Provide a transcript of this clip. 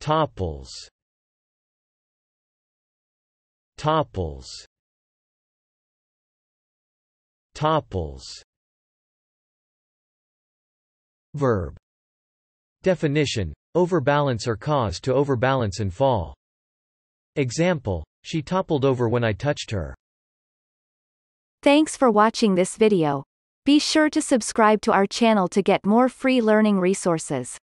topples, topples, topples. Verb. Definition: overbalance or cause to overbalance and fall. Example: she toppled over when I touched her. Thanks for watching this video. Be sure to subscribe to our channel to get more free learning resources.